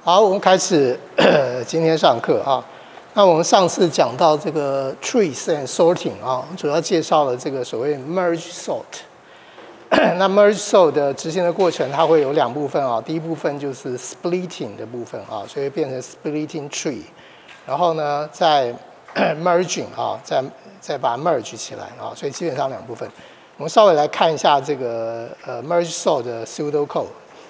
好，我们开始今天上课啊。那我们上次讲到这个 trees and sorting 啊，主要介绍了这个所谓 merge sort。那 merge sort 的执行的过程，它会有两部分啊。第一部分就是 splitting 的部分啊，所以变成 splitting tree。然后呢，再merging 啊，再把它 merge 起来啊。所以基本上两部分。我们稍微来看一下这个merge sort 的 pseudo code。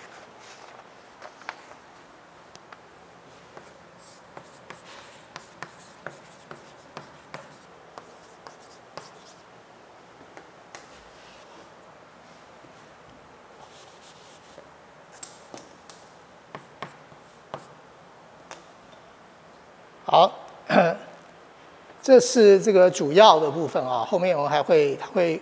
好，这是这个主要的部分啊。后面我们还会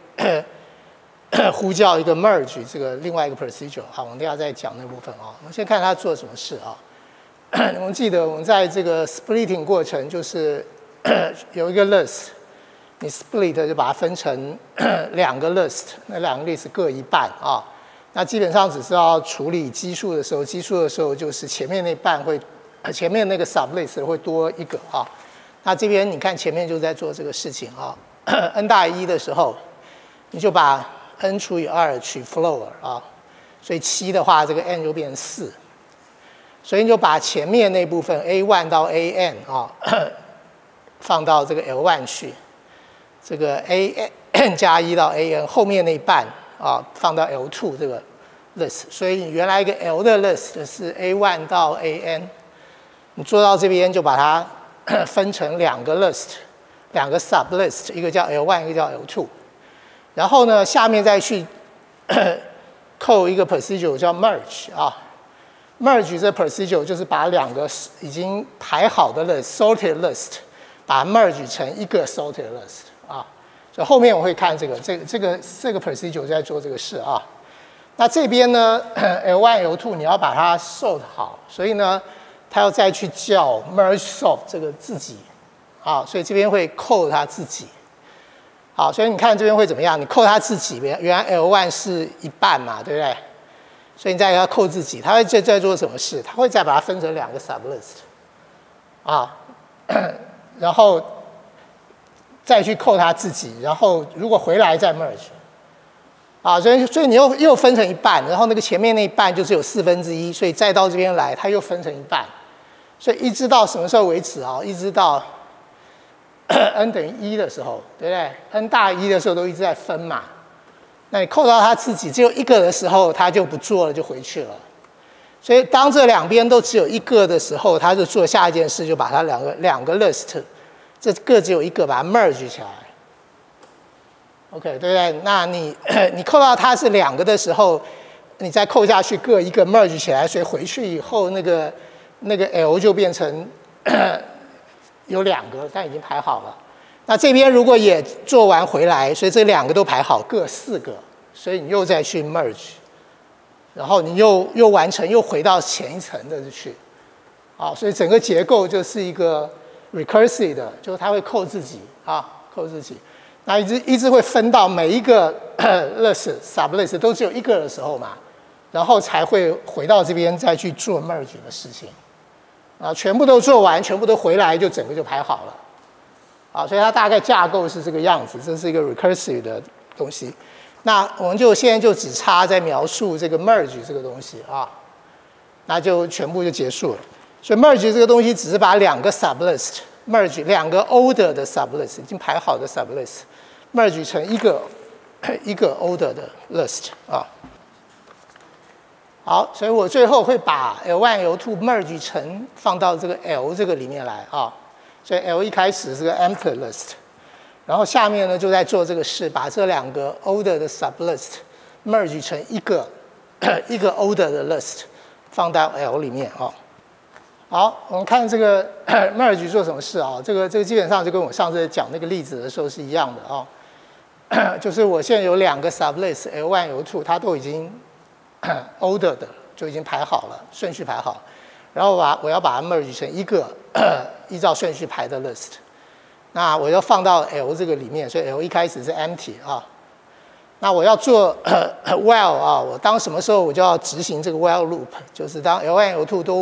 呼叫一个 merge 这个另外一个 procedure 好，我们等一下再讲那部分啊。我们先看它做什么事啊。我们记得我们在这个 splitting 过程就是有一个 list， 你 split 就把它分成两个 list， 那两个 list 各一半啊。那基本上只是要处理基数的时候，就是前面那半会。前面那个 sublist 会多一个啊，那这边你看前面就在做这个事情啊。n 大于1的时候，你就把 n 除以2取 floor 啊，所以7的话，这个 n 就變成4，所以你就把前面那部分 a1 到 an 啊放到这个 l1 去，这个 an 加1到 an 后面那半啊放到 l2 这个 list， 所以你原来一个 l 的 list 是 a1 到 an。你做到这边就把它分成两个 list， 两个 sublist， 一个叫 L1， 一个叫 L2。然后呢，下面再去扣一个 procedure 叫 merge 啊。merge 这 procedure 就是把两个已经排好的 sorted list， 把它 merge 成一个 sorted list 啊。所以后面我会看这个 procedure 在做这个事啊。那这边呢 L1、L2 你要把它 sort 好，所以呢。他要再去叫 merge sort 这个自己，啊，所以这边会扣它自己，好，所以你看这边会怎么样？你扣它自己，原来 L1 是一半嘛，对不对？所以你再给它扣自己，它会在做什么事？它会再把它分成两个 sublist， 啊，然后再去扣它自己，然后如果回来再 merge， 啊，所以你又分成一半，然后那个前面那一半就是有1/4，所以再到这边来，它又分成一半。所以一直到什么时候为止啊？一直到 n 等于1的时候，对不对 ？n 大于1的时候都一直在分嘛。那你扣到它自己只有一个的时候，它就不做了，就回去了。所以当这两边都只有一个的时候，它就做下一件事，就把它两个 list， 这各只有一个，把它 merge 起来。OK， 对不对？那你扣到它是两个的时候，你再扣下去各一个 merge 起来，所以回去以后那个 L 就变成有两个，但已经排好了。那这边如果也做完回来，所以这两个都排好，各4个，所以你又再去 merge， 然后你又完成，又回到前一层的去，啊，所以整个结构就是一个 recursive 的，就是它会扣自己啊，扣自己。那一直会分到每一个list sublist 都只有一个的时候嘛，然后才会回到这边再去做 merge 的事情。啊，全部都做完，全部都回来，就整个就排好了，啊，所以它大概架构是这个样子，这是一个 recursive 的东西。那我们现在就只差在描述这个 merge 这个东西啊，那就全部就结束了。所以 merge 这个东西只是把两个 sublist merge 两个 order 的 sublist 已经排好的 sublist merge 成一个 order 的 list 啊。好，所以我最后会把 L1、L2 merge 成放到这个 L 这个里面来啊。所以 L 一开始是个 empty list， 然后下面呢就在做这个事，把这两个 order 的 sublist merge 成一个 order 的 list 放到 L 里面啊。好，我们看这个merge 做什么事啊？这个基本上就跟我上次讲那个例子的时候是一样的啊。就是我现在有两个 sublist L1、L2， 它都已经order 的就已经排好了，顺序排好，然后我要把它 merge 成一个依照顺序排的 list。那我要放到 L 这个里面，所以 L 一开始是 empty 啊。那我要做while 啊，我当什么时候我就要执行这个 while loop， 就是当 L1、L2 都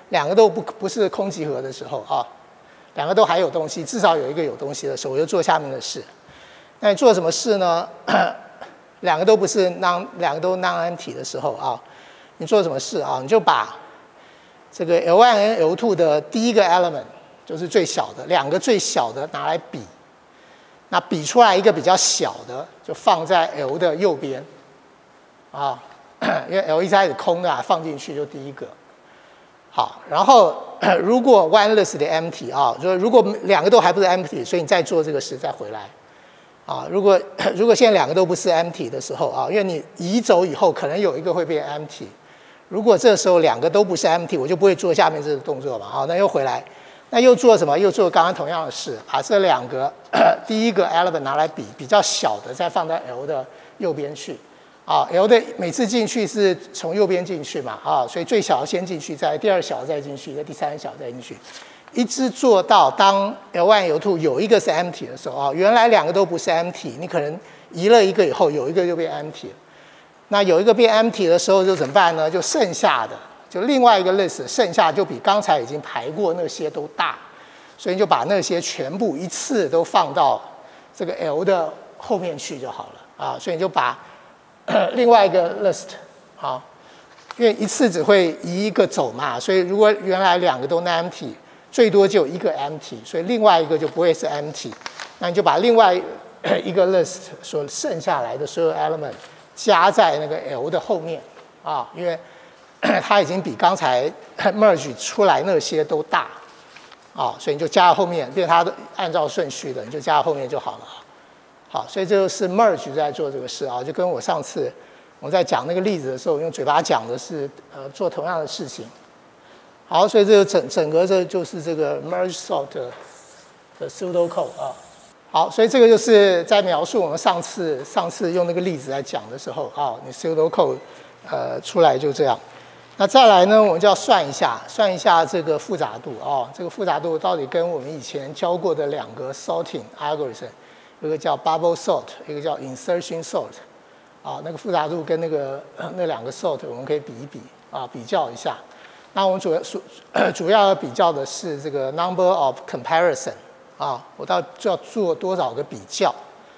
两个都不是空集合的时候啊，两个都还有东西，至少有一个有东西的时候，我就做下面的事。那你做什么事呢？两个都不是两个都 non-empty 的时候啊，你做什么事啊？你就把这个 L1 跟 L2 的第一个 element 就是最小的，两个最小的拿来比，那比出来一个比较小的，就放在 L 的右边啊，因为 L 一开始空的放进去就第一个。好，然后如果 oneless 的 empty 啊，就是如果两个都还不是 empty， 所以你再做这个事再回来。啊，如果现在两个都不是 empty 的时候啊，因为你移走以后可能有一个会变 empty， 如果这时候两个都不是 empty， 我就不会做下面这个动作嘛。好，那又回来，那又做什么？又做刚刚同样的事，把这两个第一个 element 拿来比较小的，再放在 L 的右边去。啊 ，L 的每次进去是从右边进去嘛，啊，所以最小先进去，再第二小再进去，再第三小再进去。一直做到当 L1 L2 有一个是 empty 的时候啊，原来两个都不是 empty， 你可能移了一个以后有一个就变 empty 了。那有一个变 empty 的时候就怎么办呢？就剩下的就另外一个 list 剩下就比刚才已经排过那些都大，所以就把那些全部一次都放到这个 L 的后面去就好了啊。所以你就把另外一个 list 啊，因为一次只会移一个走嘛，所以如果原来两个都 empty。最多就有一个 empty， 所以另外一个就不会是 empty。那你就把另外一个 list 所剩下来的所有 element 加在那个 L 的后面啊，因为它已经比刚才 merge 出来那些都大啊，所以你就加在后面，变它按照顺序的，你就加在后面就好了。好，所以这就是 merge 在做这个事啊，就跟我上次我在讲那个例子的时候，用嘴巴讲的是做同样的事情。好，所以这个整个这就是这个 merge sort 的 pseudocode 啊。好，所以这个就是在描述我们上次用那个例子来讲的时候啊，你 pseudocode 出来就这样。那再来呢，我们就要算一下这个复杂度啊，这个复杂度到底跟我们以前教过的两个 sorting algorithm， 一个叫 bubble sort， 一个叫 insertion sort 啊，那个复杂度跟那两个 sort 我们可以比一比啊，比较一下。那我们主要要比较的是这个 number of comparison 啊，我到底要做多少个比较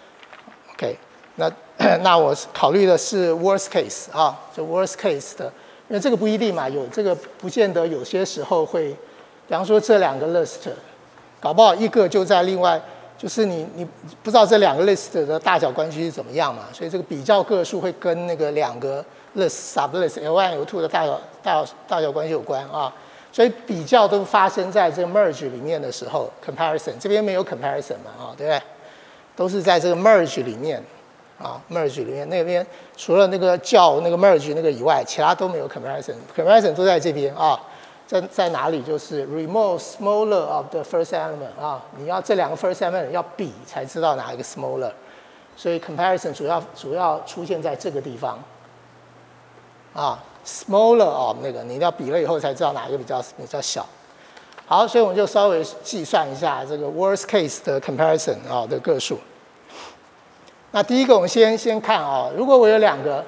？OK， 那我考虑的是 worst case 啊，就 worst case 的，因为这个不一定嘛，有这个不见得有些时候会，比方说这两个 list， 搞不好一个就在另外，就是你不知道这两个 list 的大小关系是怎么样嘛，所以这个比较个数会跟那个两个list sublist L1 L2 的大小关系有关啊，所以比较都发生在这个 merge 里面的时候 ，comparison 这边没有 comparison 嘛啊，对不对？都是在这个 merge 里面啊 ，merge 里面那边除了那个叫那个 merge 那个以外，其他都没有 comparison 都在这边啊，在哪里？就是 remove smaller of the first element 啊，你要这两个 first element 要比才知道哪一个 smaller， 所以 comparison 主要出现在这个地方。啊 ，smaller of 那个，你要比了以后才知道哪一个比较小。好，所以我们就稍微计算一下这个 worst case 的 comparison 啊的个数。那第一个我们先看啊，如果我有两个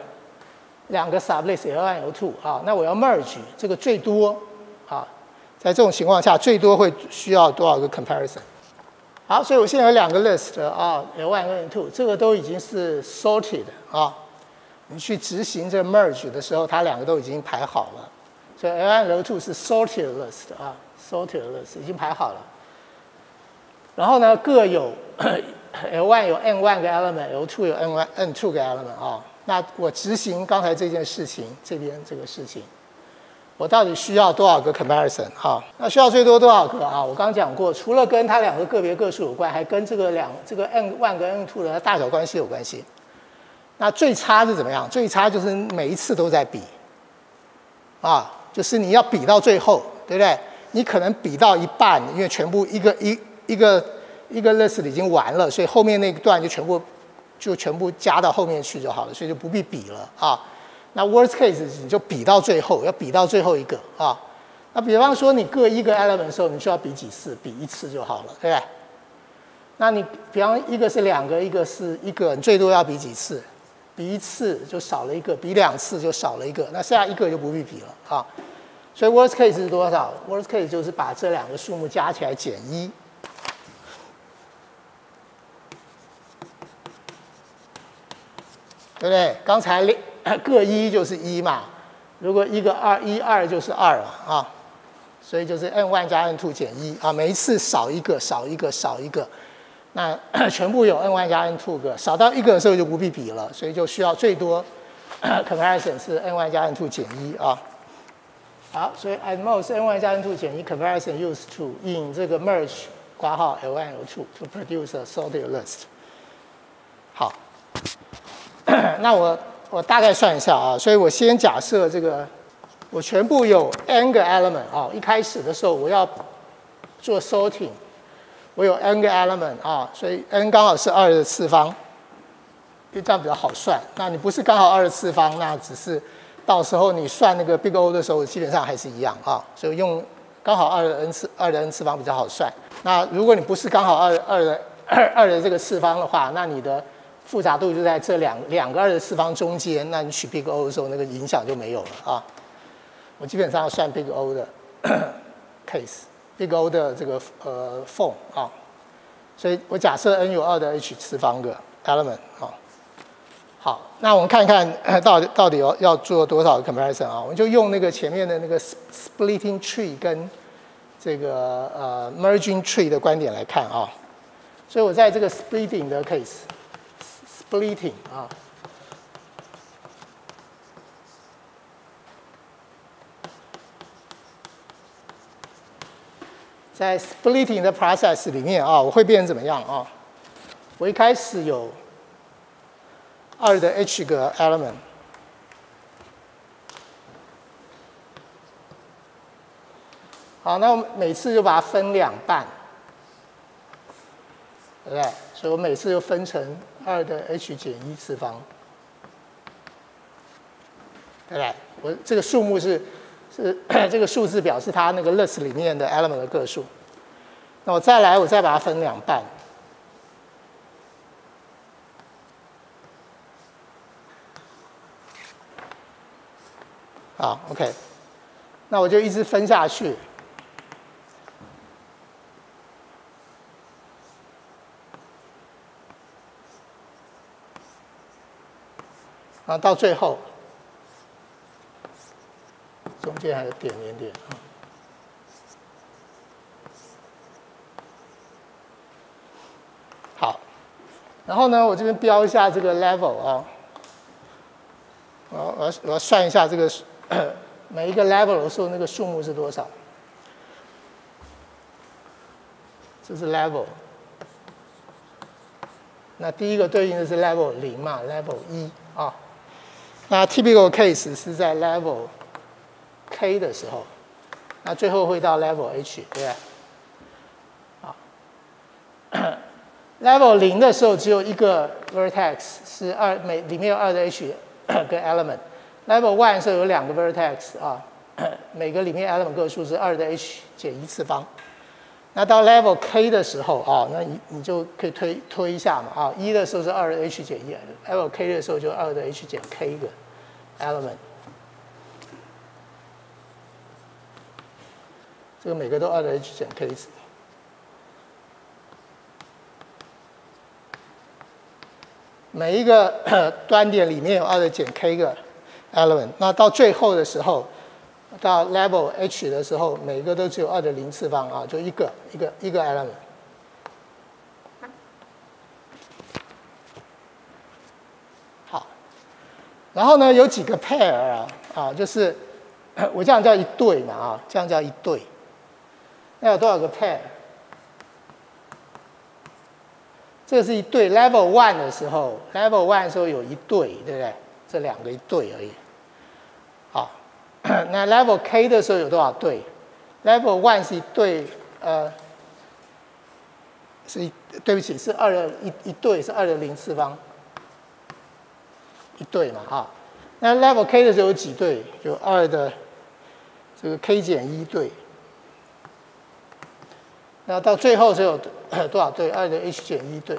sublist L1 L2 啊，那我要 merge 这个最多啊，在这种情况下最多会需要多少个 comparison？ 好，所以我现在有两个 list 啊 ，L1 跟 L2， 这个都已经是 sorted 啊。你去执行这个 merge 的时候，它两个都已经排好了，所以 L1 L2 是 sorted list 啊 ，sorted list 已经排好了。然后呢，各有L1 有 n1 个 element，L2 有 n2 个 element 啊。那我执行刚才这件事情，这边这个事情，我到底需要多少个 comparison 啊？那需要最多多少个啊？我刚刚讲过，除了跟它两个个别个数有关，还跟这个n1 跟 n2 的大小关系有关系。那最差是怎么样？最差就是每一次都在比，啊，就是你要比到最后，对不对？你可能比到一半，因为全部一个 list 已经完了，所以后面那一段就全部加到后面去就好了，所以就不必比了啊。那 worst case 你就比到最后，要比到最后一个啊。那比方说你各一个 element 的时候，你就要比几次？比一次就好了，对不对？那你比方一个是两个，一个是一个，你最多要比几次？比一次就少了一个，比两次就少了一个，那剩下一个就不必比了啊。 所以 worst case 是多少 ？worst case 就是把这两个数目加起来减1。对不对？刚才各1就是1嘛，如果一个2就是2啊，所以就是 n1 加 n2 减1啊，每一次少一个，少一个，少一个，那全部有 n1 加 n2 个，少到1个的时候就不必比了，所以就需要最多comparison 是 n1 加 n2 减1啊。好，所以 at most n1 加 n2 减1 comparison used to in 这个 merge 括号 l1 l2 to produce a sorted list。好。那我大概算一下啊，所以我先假设这个我全部有 n 个 element 啊，一开始的时候我要做 sorting， 我有 n 个 element 啊，所以 n 刚好是2的次方，因为这样比较好算。那你不是刚好2的次方，那只是到时候你算那个 big O 的时候，基本上还是一样啊，所以用刚好2的 n 次方比较好算。那如果你不是刚好2的这个次方的话，那你的复杂度就在这两个2的次方中间，那你取 big O 的时候，那个影响就没有了啊。我基本上要算 big O 的case，big O 的这个form 啊，所以我假设 n 有2的 h 次方个 element 啊。好，那我们看看到底要做多少个 comparison 啊？我们就用那个前面的那个 splitting tree 跟这个merging tree 的观点来看啊。所以我在这个 splitting 的 case。splitting 啊，在 splitting 的 process 里面啊，我会变成怎么样啊？我一开始有2的 h 个 element， 好，那我每次就把它分2半，对不对？所以我每次就分成2的 h 减1次方，对不对？我这个数目是这个数字表示它那个 list 里面的 element 的个数。那我再把它分2半，好 ，OK， 那我就一直分下去。啊，到最后，中间还有点啊。好，然后呢，我这边标一下这个 level 啊，我要算一下这个每一个 level 的时候那个数目是多少。这是 level， 那第一个对应的是 level 0嘛 ，level 1啊。那 typical case 是在 level k 的时候，那最后会到 level h， 对不对？好，level 0的时候只有一个 vertex 是里面有2的 h 个 element。level 1的时候有2个 vertex 啊，每个里面 element 个数是2的 h 减1次方。那到 level k 的时候啊，那你就可以推一下嘛啊，1的时候是2的 h 减1，level k 的时候就2的 h 减 k 个 element， 这个每个都2的 h 减 k 次。每一个端点里面有2的减 k 个 element， 那到最后的时候。到 level h 的时候，每个都只有2的0次方啊，就一个 element。好，然后呢，有几个 pair 就是我这样叫一对嘛啊，这样叫一对。那有多少个 pair？ 这个是一对 level 1的时候 ，level 1的时候有一对，对不对？这2个一对而已。好。那 level k 的时候有多少对 ？level 1是一对，对不起，是2的一对，是2的0次方，一对嘛啊。那 level k 的时候有几对？有2的这个 k 减1对。那到最后是有多少对？2的 h 减1对。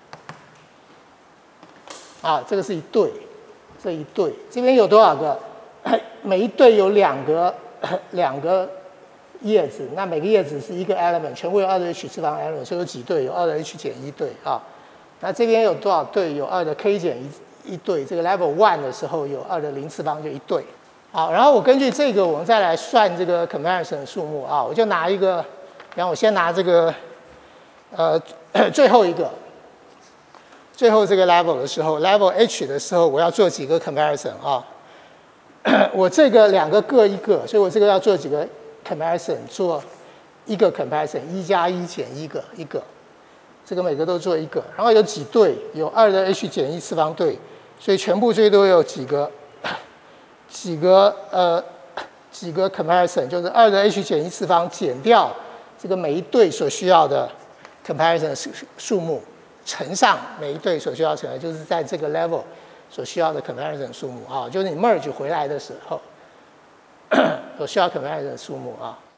啊，这个是一对，这一对，这边有多少个？每一对有2个 2个叶子，那每个叶子是一个 element， 全部有2的 h 次方 element， 所以有几对？有2的 h 减1对啊。那这边有多少对？有2的 k 减1对。这个 level 1的时候有2的0次方就1对。好，然后我根据这个，我们再来算这个 comparison 的数目啊。我就拿一个，比方我先拿这个最后一个。最后这个 level 的时候 ，level h 的时候，我要做几个 comparison 啊？我这个2个各一个，所以我这个要做几个 comparison， 做一个 comparison， 1加1减1个一个，这个每个都做一个。然后有几对？有2的 h 减1次方对，所以全部最多有几个 comparison， 就是2的 h 减1次方减掉这个每一对所需要的 comparison 数目。乘上每一对所需要乘的，就是在这个 level 所需要的 comparison 数目啊，就是你 merge 回来的时候所需要 comparison 数目啊。